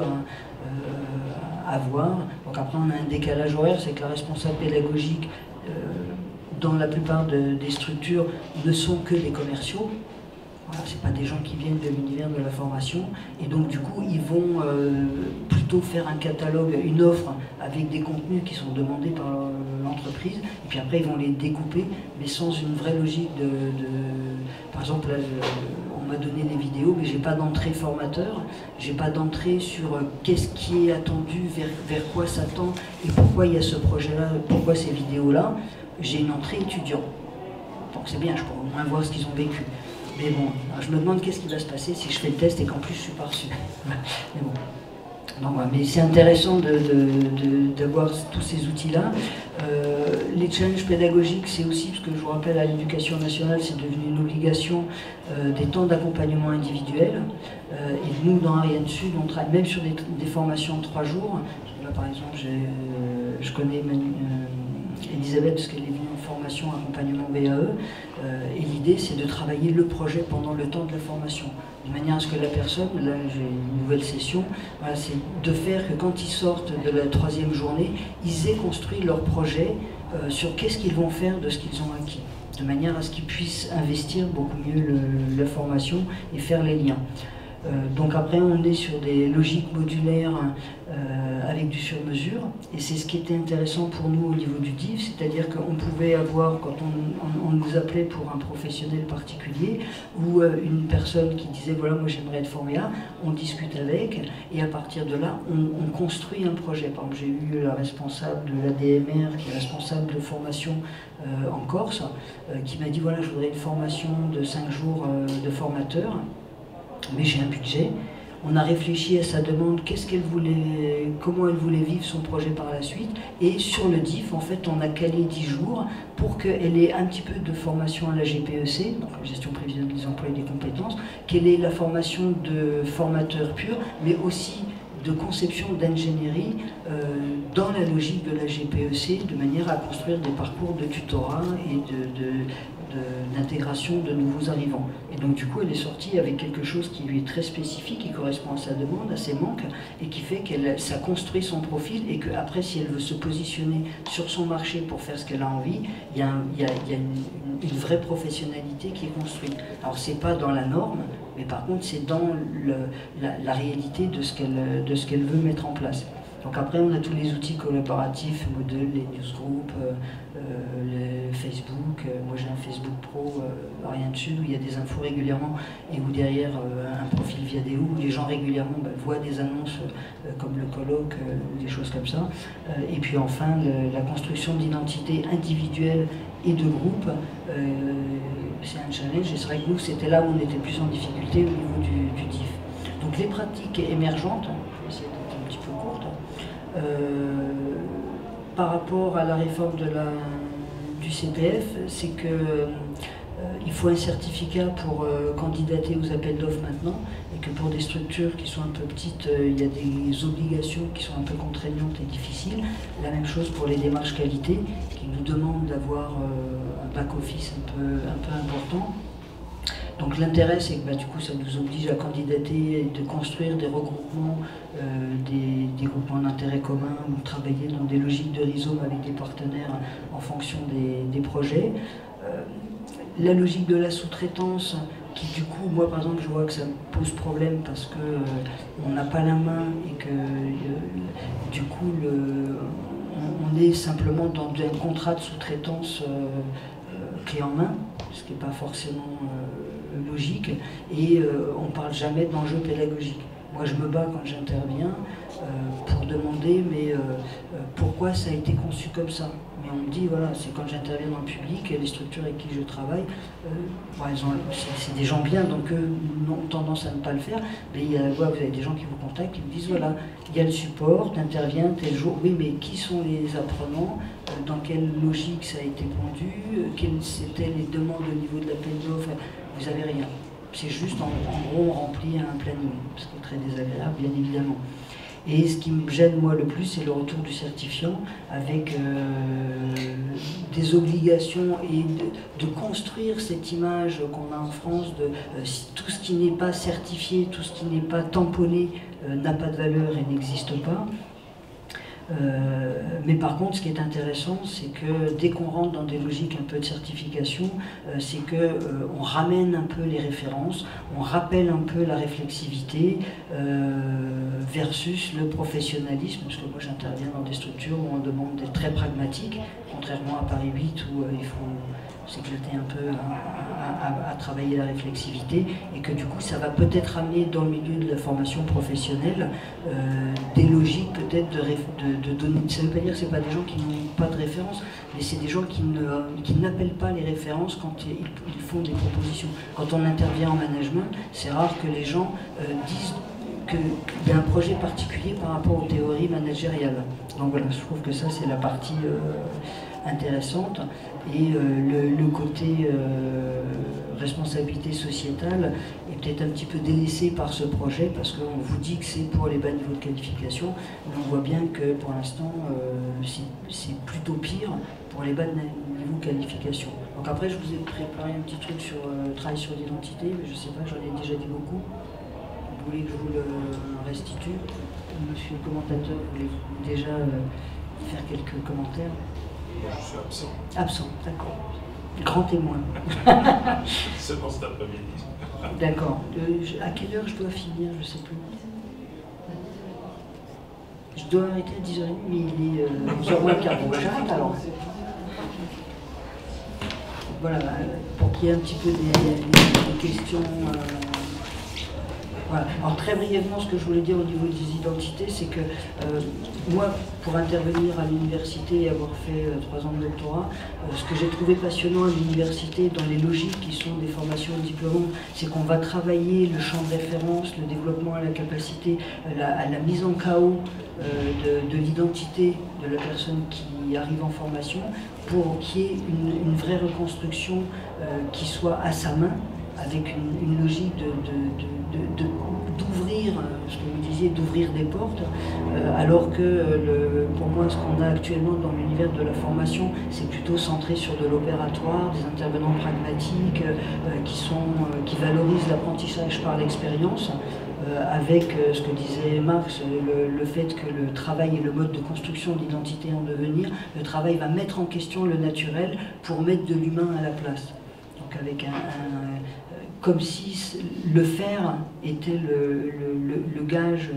euh, à voir. Donc après, on a un décalage horaire, c'est que la responsable pédagogique, euh, dans la plupart de, des structures, ne sont que des commerciaux. Voilà, ce n'est pas des gens qui viennent de l'univers de la formation, et donc du coup ils vont euh, plutôt faire un catalogue, une offre avec des contenus qui sont demandés par l'entreprise, et puis après ils vont les découper, mais sans une vraie logique de... de... Par exemple, là, je, on m'a donné des vidéos, mais j'ai pas d'entrée formateur, j'ai pas d'entrée sur euh, qu'est-ce qui est attendu, vers, vers quoi s'attend, et pourquoi il y a ce projet-là, pourquoi ces vidéos-là. J'ai une entrée étudiant, donc c'est bien, je peux au moins voir ce qu'ils ont vécu. Mais bon, je me demande qu'est-ce qui va se passer si je fais le test et qu'en plus je suis pas reçu. Mais bon. Donc, mais c'est intéressant d'avoir tous ces outils-là. Euh, les challenges pédagogiques, c'est aussi, parce que je vous rappelle, à l'éducation nationale, c'est devenu une obligation euh, des temps d'accompagnement individuel. Euh, et nous, dans Ariane Sud, on travaille même sur des, des formations en trois jours. Là, par exemple, euh, je connais Manu, euh, Elisabeth, parce qu'elle est venue en formation accompagnement B A E. Euh, et l'idée, c'est de travailler le projet pendant le temps de la formation. De manière à ce que la personne, là j'ai une nouvelle session, voilà, c'est de faire que quand ils sortent de la troisième journée, ils aient construit leur projet euh, sur qu'est-ce qu'ils vont faire de ce qu'ils ont acquis. De manière à ce qu'ils puissent investir beaucoup mieux le, la formation et faire les liens. Euh, donc après, on est sur des logiques modulaires euh, avec du sur-mesure, et c'est ce qui était intéressant pour nous au niveau du D I F, c'est-à-dire qu'on pouvait avoir, quand on, on, on nous appelait pour un professionnel particulier, ou euh, une personne qui disait, voilà, moi j'aimerais être formé là, on discute avec, et à partir de là, on, on construit un projet. Par exemple, j'ai eu la responsable de l'A D M R, qui est responsable de formation euh, en Corse, euh, qui m'a dit, voilà, je voudrais une formation de cinq jours euh, de formateur, mais j'ai un budget. On a réfléchi à sa demande, qu'est-ce qu'elle voulait, comment elle voulait vivre son projet par la suite, et sur le D I F, en fait, on a calé dix jours pour qu'elle ait un petit peu de formation à la G P E C, donc la gestion prévisionnelle des emplois et des compétences, qu'elle ait la formation de formateur pur, mais aussi de conception d'ingénierie euh, dans la logique de la G P E C, de manière à construire des parcours de tutorat et de, de d'intégration de, de nouveaux arrivants. Et donc du coup elle est sortie avec quelque chose qui lui est très spécifique, qui correspond à sa demande, à ses manques, et qui fait qu'elle ça construit son profil, et qu'après si elle veut se positionner sur son marché pour faire ce qu'elle a envie, il y a, un, il y a, il y a une, une vraie professionnalité qui est construite. Alors c'est pas dans la norme, mais par contre c'est dans le, la, la réalité de ce qu'elle de ce qu'elle veut mettre en place. Donc après, on a tous les outils collaboratifs, Moodle, les newsgroups, euh, euh, le Facebook. Euh, moi, j'ai un Facebook Pro, euh, rien dessus, où il y a des infos régulièrement, et où derrière, euh, un profil Viadeo, où les gens régulièrement bah, voient des annonces euh, comme le colloque, euh, des choses comme ça. Euh, et puis enfin, le, la construction d'identité individuelle et de groupe, euh, c'est un challenge, et c'est vrai que nous, c'était là où on était plus en difficulté au niveau du, du D I F. Donc les pratiques émergentes, je vais essayer d'être un petit peu courte, Euh, par rapport à la réforme de la, du C P F, c'est que euh, il faut un certificat pour euh, candidater aux appels d'offres maintenant, et que pour des structures qui sont un peu petites, euh, il y a des obligations qui sont un peu contraignantes et difficiles. La même chose pour les démarches qualité, qui nous demandent d'avoir euh, un back-office un peu, un peu important. Donc l'intérêt, c'est que bah, du coup, ça nous oblige à candidater et de construire des regroupements, euh, des, des groupements d'intérêt commun, ou travailler dans des logiques de rhizome avec des partenaires en fonction des, des projets. Euh, la logique de la sous-traitance, qui du coup, moi par exemple, je vois que ça me pose problème parce que euh, on n'a pas la main, et que euh, du coup, le, on, on est simplement dans un contrat de sous-traitance euh, euh, clé en main, ce qui n'est pas forcément euh, logique, et euh, on ne parle jamais d'enjeux pédagogiques. Moi je me bats quand j'interviens euh, pour demander mais euh, euh, pourquoi ça a été conçu comme ça. Mais on me dit, voilà, c'est quand j'interviens dans le public, et les structures avec qui je travaille, euh, bon, c'est des gens bien, donc eux ont tendance à ne pas le faire, mais il y a, ouais, vous avez des gens qui vous contactent, qui vous disent, voilà, il y a le support, tu interviens tel jour, oui, mais qui sont les apprenants, euh, dans quelle logique ça a été pondu, euh, quelles étaient les demandes au niveau de l'appel d'offres, vous n'avez rien. C'est juste, en, en gros, on remplit un planning, ce qui est très désagréable, bien évidemment. Et ce qui me gêne, moi, le plus, c'est le retour du certifiant, avec euh, des obligations, et de, de construire cette image qu'on a en France de euh, tout ce qui n'est pas certifié, tout ce qui n'est pas tamponné euh, n'a pas de valeur et n'existe pas. Euh, mais par contre, ce qui est intéressant, c'est que dès qu'on rentre dans des logiques un peu de certification, euh, c'est qu'on euh, ramène un peu les références, on rappelle un peu la réflexivité euh, versus le professionnalisme, parce que moi j'interviens dans des structures où on demande d'être très pragmatique, contrairement à Paris huit où euh, il faut s'éclater un peu à, à, à travailler la réflexivité, et que du coup ça va peut-être amener dans le milieu de la formation professionnelle euh, des logiques peut-être de, de, de donner. Ça ne veut pas dire que ce n'est pas des gens qui n'ont pas de référence, mais c'est des gens qui ne, qui n'appellent pas les références quand ils, ils font des propositions. Quand on intervient en management, c'est rare que les gens euh, disent qu'il y a un projet particulier par rapport aux théories managériales. Donc voilà, je trouve que ça c'est la partie euh, intéressante. Et euh, le, le côté euh, responsabilité sociétale est peut-être un petit peu délaissé par ce projet, parce qu'on vous dit que c'est pour les bas niveaux de qualification, mais on voit bien que pour l'instant euh, c'est plutôt pire pour les bas niveaux de qualification. Donc après je vous ai préparé un petit truc sur le euh, travail sur l'identité, mais je sais pas, j'en ai déjà dit beaucoup. Vous voulez que je vous le restitue? Monsieur le commentateur, voulez-vous déjà euh, faire quelques commentaires? Moi, je suis absent. Absent, d'accord. Grand témoin. Seulement cet après-midi. D'accord. Euh, à quelle heure je dois finir? Je ne sais plus. Je dois arrêter à dix heures trente, mais il est euh, onze heures moins le quart. J'arrête alors. Voilà, pour qu'il y ait un petit peu des, des, des questions. Euh, voilà. Alors très brièvement, ce que je voulais dire au niveau des identités, c'est que euh, moi, pour intervenir à l'université et avoir fait euh, trois ans de doctorat, euh, ce que j'ai trouvé passionnant à l'université, dans les logiques qui sont des formations diplômantes, c'est qu'on va travailler le champ de référence, le développement à la capacité, à la, à la mise en chaos euh, de, de l'identité de la personne qui arrive en formation, pour qu'il y ait une, une vraie reconstruction euh, qui soit à sa main, avec une, une logique d'ouvrir, ce que vous disiez, d'ouvrir des portes, euh, alors que le, pour moi, ce qu'on a actuellement dans l'univers de la formation, c'est plutôt centré sur de l'opératoire, des intervenants pragmatiques euh, qui, sont, euh, qui valorisent l'apprentissage par l'expérience, euh, avec euh, ce que disait Marx, le, le fait que le travail est le mode de construction de l'identité en devenir. Le travail va mettre en question le naturel pour mettre de l'humain à la place. Donc avec un, un comme si le faire était le, le, le gage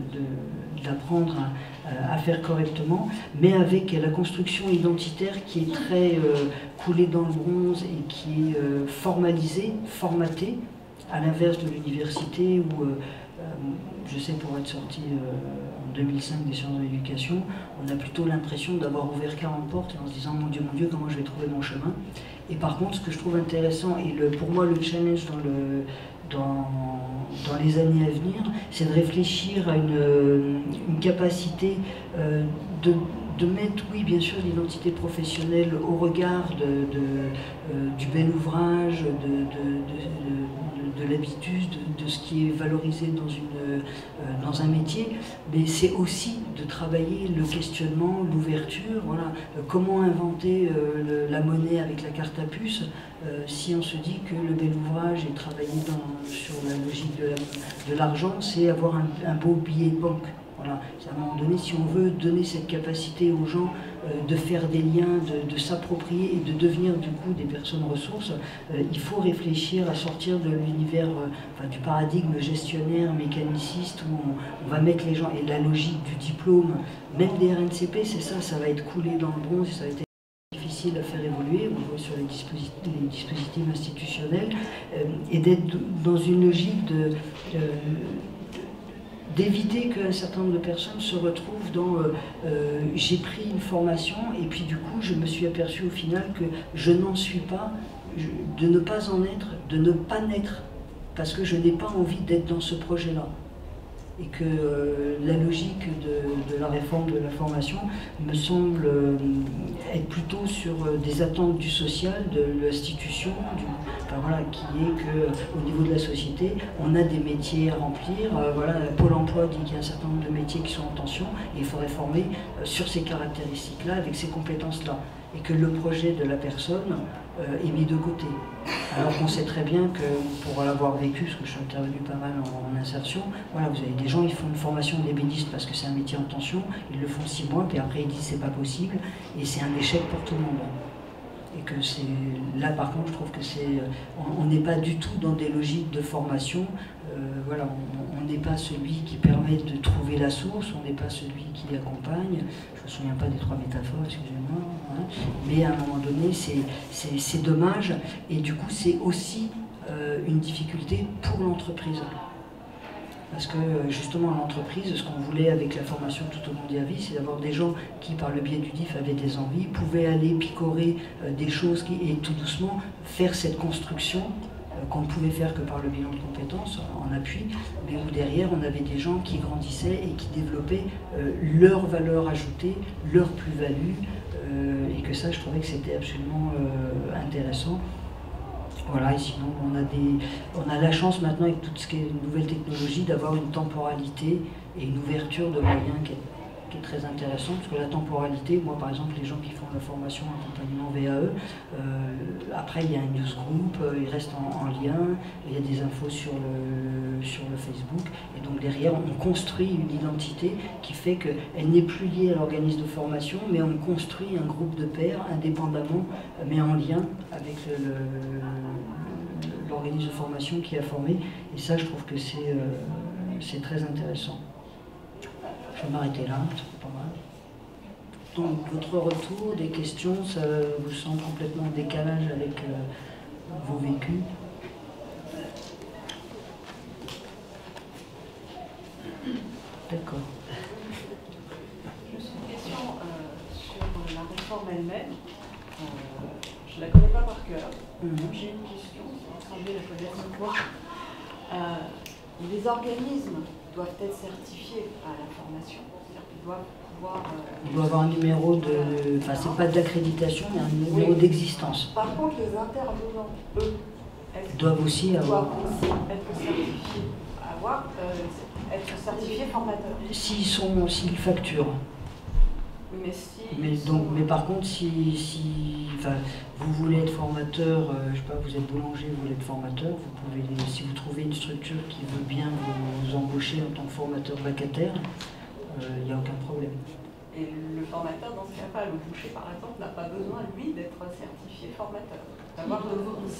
d'apprendre à, à faire correctement, mais avec la construction identitaire qui est très euh, coulée dans le bronze et qui est euh, formalisée, formatée, à l'inverse de l'université où, euh, euh, je sais pour être sorti euh, en deux mille cinq des sciences de l'éducation, on a plutôt l'impression d'avoir ouvert quarante portes en se disant « mon Dieu, mon Dieu, comment je vais trouver mon chemin ?» Et par contre, ce que je trouve intéressant, et le, pour moi le challenge dans, le, dans, dans les années à venir, c'est de réfléchir à une, une capacité euh, de, de mettre, oui bien sûr, l'identité professionnelle au regard de, de, euh, du bel ouvrage, de, de, de, de, de l'habitus, de, de ce qui est valorisé dans, une, euh, dans un métier, mais c'est aussi de travailler le questionnement, l'ouverture, voilà, euh, comment inventer euh, le, la monnaie avec la carte à puce, euh, si on se dit que le bel ouvrage et travailler dans, sur la logique de l'argent, c'est avoir un, un beau billet de banque. Voilà. À un moment donné, si on veut donner cette capacité aux gens euh, de faire des liens, de, de s'approprier et de devenir du coup des personnes ressources, euh, il faut réfléchir à sortir de l'univers, euh, enfin, du paradigme gestionnaire, mécaniciste, où on, on va mettre les gens, et la logique du diplôme, même des R N C P, c'est ça, ça va être coulé dans le bronze, et ça va être difficile à faire évoluer, on voit sur les dispositifs, les dispositifs institutionnels, euh, et d'être dans une logique de... de d'éviter qu'un certain nombre de personnes se retrouvent dans euh, euh, j'ai pris une formation et puis du coup je me suis aperçu au final que je n'en suis pas, je, de ne pas en être, de ne pas naître, parce que je n'ai pas envie d'être dans ce projet-là. Et que euh, la logique de, de la réforme de la formation me semble euh, être plutôt sur euh, des attentes du social, de l'institution, enfin, voilà, qui est qu'au niveau de la société, on a des métiers à remplir. Euh, voilà, Pôle emploi dit qu'il y a un certain nombre de métiers qui sont en tension, et il faudrait former euh, sur ces caractéristiques-là, avec ces compétences-là. Et que le projet de la personne euh, est mis de côté. Alors qu'on sait très bien que, pour l'avoir vécu, parce que je suis intervenu pas mal en, en insertion, voilà, vous avez des gens, ils font une formation d'ébéniste parce que c'est un métier en tension, ils le font six mois, puis après ils disent c'est pas possible, et c'est un échec pour tout le monde. Et que c'est là par contre je trouve que c'est on n'est pas du tout dans des logiques de formation, euh, voilà, on n'est pas celui qui permet de trouver la source, on n'est pas celui qui accompagne, je me souviens pas des trois métaphores, excusez-moi, hein, mais à un moment donné c'est dommage, et du coup c'est aussi euh, une difficulté pour l'entreprise. Parce que justement l'entreprise, ce qu'on voulait avec la formation tout au long de la vie, c'est d'avoir des gens qui, par le biais du D I F, avaient des envies, pouvaient aller picorer euh, des choses qui, et tout doucement faire cette construction euh, qu'on ne pouvait faire que par le bilan de compétences en appui, mais où derrière on avait des gens qui grandissaient et qui développaient euh, leur valeur ajoutée, leur plus-value, euh, et que ça je trouvais que c'était absolument euh, intéressant. Voilà, et sinon on a, des, on a la chance maintenant avec tout ce qui est nouvelle technologie d'avoir une temporalité et une ouverture de moyens qui est qui est très intéressant, parce que la temporalité, moi par exemple, les gens qui font la formation accompagnement V A E, euh, après il y a un newsgroup, euh, ils restent en, en lien, il y a des infos sur le, sur le Facebook, et donc derrière on construit une identité qui fait qu'elle n'est plus liée à l'organisme de formation, mais on construit un groupe de pairs indépendamment, mais en lien avec le, le l'organisme de formation qui a formé, et ça je trouve que c'est euh, très intéressant. Je vais m'arrêter là, c'est pas mal. Donc votre retour, des questions, ça vous semble complètement en décalage avec euh, vos vécus? D'accord. Juste une question euh, sur la réforme elle-même. Euh, je ne la connais pas par cœur. Mmh. J'ai une question, semblait la connaître une fois. Euh, les organismes doivent être certifiés à la formation. C'est-à-dire qu'ils doivent pouvoir... Euh, Il doit avoir un numéro de... Enfin, c'est pas d'accréditation, mais un numéro oui. d'existence. Par contre, les intervenants, eux, doivent aussi avoir... doivent aussi être certifiés, avoir, euh, être certifiés formateurs. S'ils sont, s'ils facturent. Mais, si mais, donc, mais par contre, si, si enfin, vous voulez être formateur, euh, je sais pas, vous êtes boulanger, vous voulez être formateur, vous pouvez, si vous trouvez une structure qui veut bien vous, vous embaucher en tant que formateur vacataire, il euh, n'y a aucun problème. Et le formateur, dans ce cas-là, le boucher par exemple, n'a pas besoin, lui, d'être certifié formateur. D'avoir le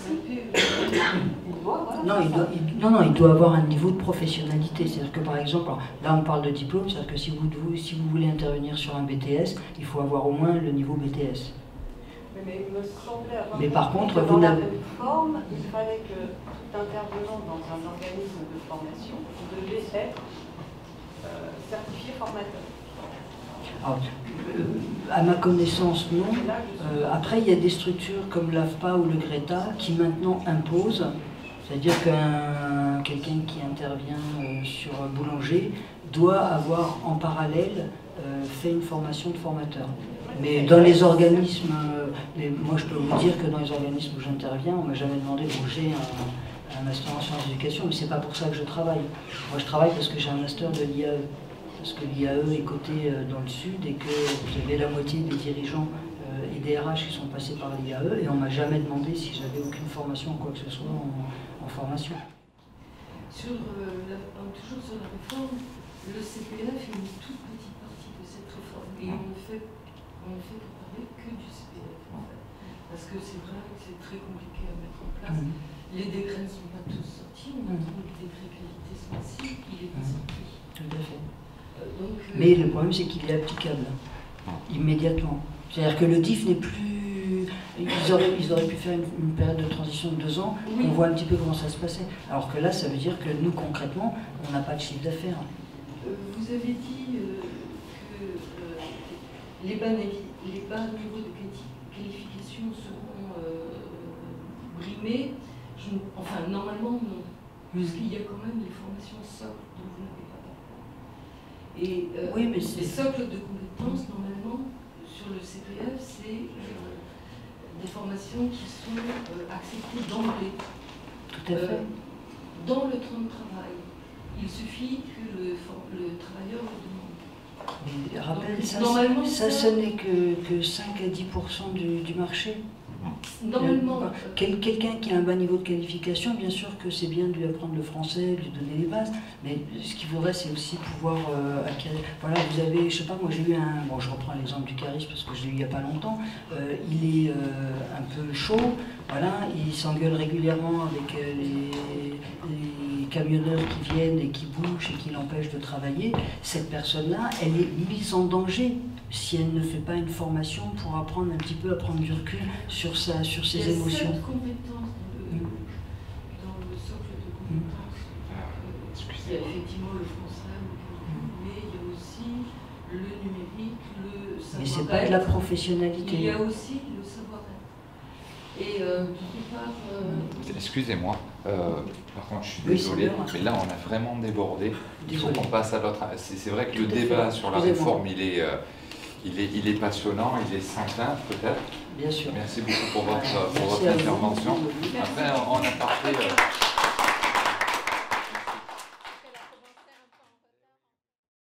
il doit, voilà, non, il doit, il, non, non, il doit avoir un niveau de professionnalité. C'est-à-dire que par exemple, là on parle de diplôme, c'est-à-dire que si vous, si vous voulez intervenir sur un B T S, il faut avoir au moins le niveau B T S. Mais, mais, il me semblait avoir mais par contre, dans vous la n'avez... forme, il fallait que tout intervenant dans un organisme de formation devait être euh, certifié formateur. Alors, euh, à ma connaissance, non. Euh, après, il y a des structures comme l'A F P A ou le Greta qui maintenant imposent, c'est-à-dire qu'un quelqu'un qui intervient euh, sur un boulanger doit avoir en parallèle euh, fait une formation de formateur. Mais dans les organismes, euh, mais moi je peux vous dire que dans les organismes où j'interviens, on ne m'a jamais demandé de j'ai un, un master en sciences d'éducation, mais c'est pas pour ça que je travaille. Moi je travaille parce que j'ai un master de l'I A E. Parce que l'I A E est coté dans le sud et que vous avez la moitié des dirigeants et des R H qui sont passés par l'I A E et on ne m'a jamais demandé si j'avais aucune formation ou quoi que ce soit en, en formation. Sur, euh, la, toujours sur la réforme, le C P F est une toute petite partie de cette réforme et on ne fait, on ne fait parler que du C P F en fait. Parce que c'est vrai que c'est très compliqué à mettre en place. Mmh. Les décrets ne sont pas tous sortis, on a trouvé le décret qualité ce mois-ci, il n'est pas mmh. sorti. Tout à fait. Donc, euh, mais le problème, c'est qu'il est applicable immédiatement. C'est-à-dire que le D I F n'est plus... Ils auraient, ils auraient pu faire une, une période de transition de deux ans, oui. On voit un petit peu comment ça se passait. Alors que là, ça veut dire que nous, concrètement, on n'a pas de chiffre d'affaires. Euh, vous avez dit euh, que euh, les, bas les bas niveaux de qualification seront euh, brimés. Je, enfin, normalement, non. Mmh. Parce qu'il y a quand même les formations socles dont vous n'avez pas parlé. Et euh, oui, mais les socles de compétences, normalement, sur le C P F, c'est euh, des formations qui sont euh, acceptées d'emblée. Tout à fait. Euh, dans le temps de travail, il suffit que le, le travailleur le demande. Mais rappelle, ça, normalement, ça, ça, ce n'est que, que cinq à dix pour cent du, du marché. Normalement, euh, Quel, quelqu'un qui a un bas niveau de qualification, bien sûr que c'est bien de lui apprendre le français, de lui donner les bases, mais ce qu'il faudrait, c'est aussi pouvoir euh, acquérir. Voilà, vous avez, je sais pas, moi j'ai eu un, bon, je reprends l'exemple du charisme parce que je l'ai eu il n'y a pas longtemps. Euh, il est euh, un peu chaud, voilà, il s'engueule régulièrement avec euh, les, les camionneurs qui viennent et qui bouchent et qui l'empêchent de travailler. Cette personne-là, elle est mise en danger si elle ne fait pas une formation pour apprendre un petit peu à prendre du recul sur, sa, sur ses il y a émotions. Sept compétences dans le, mmh. dans le socle de compétences. Mmh. Il y a effectivement le français, mmh. mais il y a aussi le numérique, le savoir-être. Mais c'est pas de la professionnalité. Il y a aussi le savoir-être. Et euh, quelque part... Euh... Excusez-moi, euh, par contre je suis désolé, oui, mais là on a vraiment débordé. Il faut qu'on passe à l'autre. C'est vrai que Tout le débat fait. sur la réforme, il est... Euh, Il est, il est passionnant, il est sans fin peut-être. Bien sûr. Merci beaucoup pour votre, pour votre intervention. Après, on a parlé... Euh,